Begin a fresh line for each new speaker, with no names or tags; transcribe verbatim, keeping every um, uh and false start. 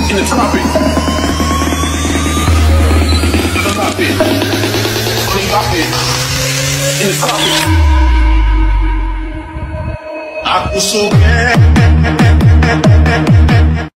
in the tropic. In the tropic. In the tropic. In the tropic. I feel so bad.